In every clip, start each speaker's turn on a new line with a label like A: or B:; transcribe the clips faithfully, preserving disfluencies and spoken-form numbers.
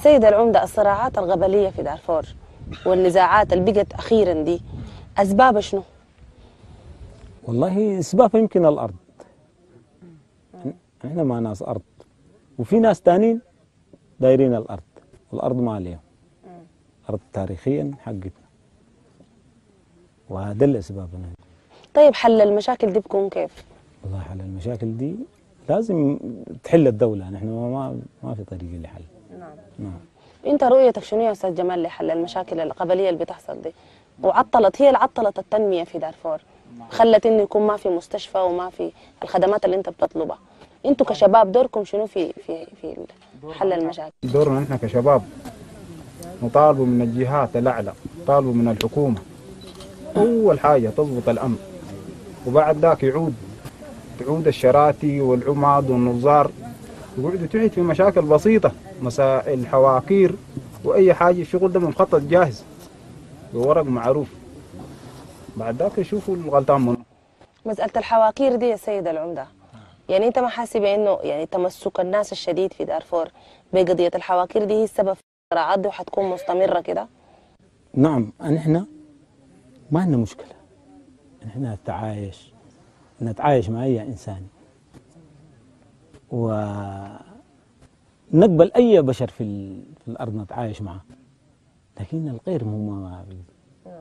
A: سيد العمدة، الصراعات القبلية في دارفور والنزاعات اللي بقت أخيرا دي أسباب شنو؟
B: والله أسبابها يمكن الأرض. إحنا ما ناس أرض، وفي ناس تانيين دايرين الأرض، والأرض ما عليهم. أرض تاريخيا حقتنا، وهذا الأسباب.
A: طيب حل المشاكل دي بكون كيف؟
B: والله حل المشاكل دي لازم تحل الدولة. نحن ما ما في طريقة لحل.
A: نعم.
B: نعم.
A: أنت رؤيتك شنو يا أستاذ جمال لحل المشاكل القبلية اللي بتحصل دي؟ وعطلت، هي اللي عطلت التنمية في دارفور، خلت إنه يكون ما في مستشفى وما في الخدمات اللي أنت بتطلبها. أنتوا كشباب دوركم شنو في في في حل المشاكل؟
C: دورنا نحن كشباب نطالبوا من الجهات الأعلى، نطالبوا من الحكومة أول حاجة تضبط الأمن، وبعد ذاك يعود تعود الشراتي والعماد والنظار يقعدوا تعيد في مشاكل بسيطة، مسائل حواكير وأي حاجة. الشغل ده مخطط جاهز بورق معروف، بعد ذاك يشوفوا الغلطان منه.
A: مسألة الحواكير دي يا سيد العمدة، يعني أنت ما حاسس بأنه يعني تمسك الناس الشديد في دارفور بقضية الحواكير دي هي السبب في الصراعات دي وحتكون مستمرة كده؟
B: نعم، نحن ما عندنا مشكلة، نحن نتعايش نتعايش مع أي إنسان، ونقبل أي بشر في, في الأرض نتعايش معه، لكن الغير هم ما بيقبل.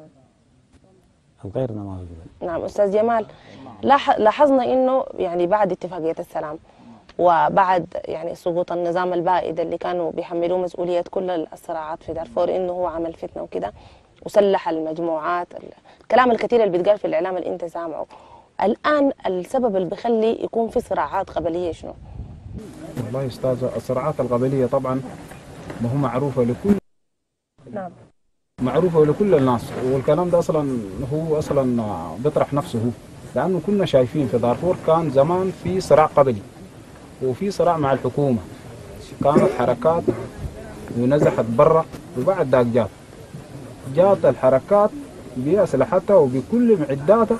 B: الغيرنا ما بيقبل.
A: نعم أستاذ جمال، لاحظنا إنه يعني بعد اتفاقية السلام وبعد يعني سقوط النظام البائد اللي كانوا بيحملوه مسؤولية كل الصراعات في دارفور إنه هو عمل فتنة وكده وسلح المجموعات، الكلام الكثير اللي بيتقال في الإعلام اللي أنت سامعه. الآن السبب اللي بيخلي يكون في صراعات قبلية شنو؟
C: والله يا أستاذة، الصراعات القبلية طبعا ما هو معروفة لكل
A: نعم
C: معروفة لكل الناس، والكلام ده أصلا هو أصلا بيطرح نفسه هو، لأنه كنا شايفين في دارفور كان زمان في صراع قبلي وفي صراع مع الحكومة، كانت حركات ونزحت برا، وبعد ذاك جات جات الحركات بأسلحتها وبكل معداتها،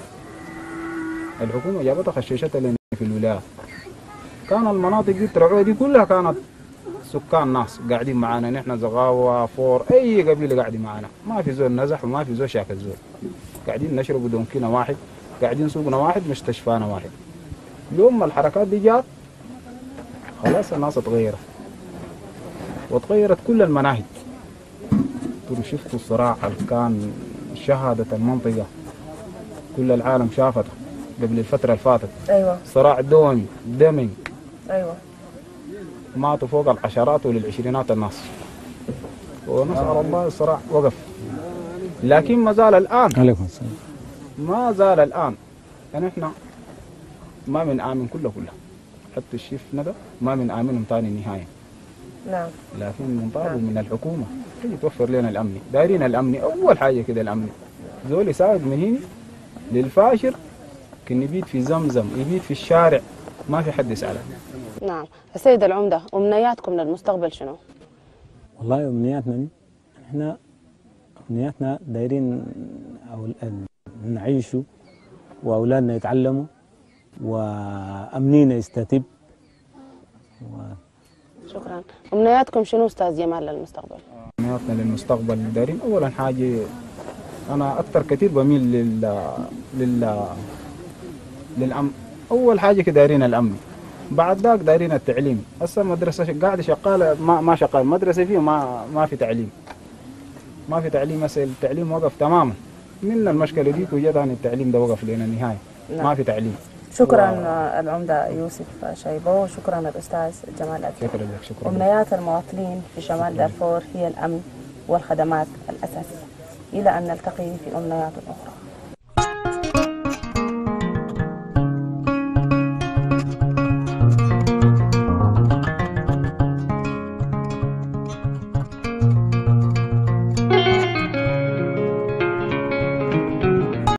C: الحكومة جابتها خشيشتها لنا في الولايات. كان المناطق دي الترعوية دي كلها كانت سكان ناس قاعدين معانا، نحن زغاوة فور أي قبيلة قاعدين معانا، ما في زول نزح وما في زول شاكل زول، قاعدين نشربوا دونكينا واحد، قاعدين سوقنا واحد، مستشفانا واحد. يوم ما الحركات دي جات خلاص الناس اتغيرت وتغيرت كل المناهج. ترى شفتوا الصراع اللي كان شهدت المنطقة كل العالم شافته قبل الفترة اللي فاتت.
A: أيوة.
C: صراع دومي دمي.
A: أيوة.
C: ماتوا فوق العشرات وللعشرينات الناس، ونسأل الله الصراع وقف، لكن ما زال الآن.
B: عليكم السلام.
C: ما زال الآن يعني احنا ما من آمن كله كله، حتى الشيفنا ده ما من آمنهم تاني نهاية.
A: نعم.
C: لكن نطالب من الحكومة تيجي توفر لنا الأمن، دايرين الأمن أول حاجة كده، الأمن. زول يساعد من هنا للفاشر كان يبيت في زمزم، يبيت في الشارع، ما في حد يسأله.
A: نعم. السيد العمدة، أمنياتكم للمستقبل شنو؟
B: والله أمنياتنا احنا أمنياتنا دايرين نعيشوا وأولادنا يتعلموا وأمنينا يستتب و...
A: شكرا. أمنياتكم شنو أستاذ جمال للمستقبل؟
C: أمنياتنا للمستقبل دايرين أولا حاجة، أنا أكثر كثير بميل لل لل للأمن. أول حاجة كده دايرين الأمن، بعد ذاك دايرين التعليم. هسه المدرسة قاعدة شغالة ما ما شغال، مدرسة فيه ما ما في تعليم، ما في تعليم. هسه التعليم وقف تماما من المشكلة دي، وجد عن التعليم ده وقف لنا النهاية. نعم. ما في تعليم.
A: شكرا و... العمدة يوسف شيبو، وشكرا الأستاذ جمال أدري.
C: شكرا لك. شكرا.
A: أمنيات المواطنين في شمال دارفور هي الأمن والخدمات الأساسية. إلى أن نلتقي في أمنيات أخرى.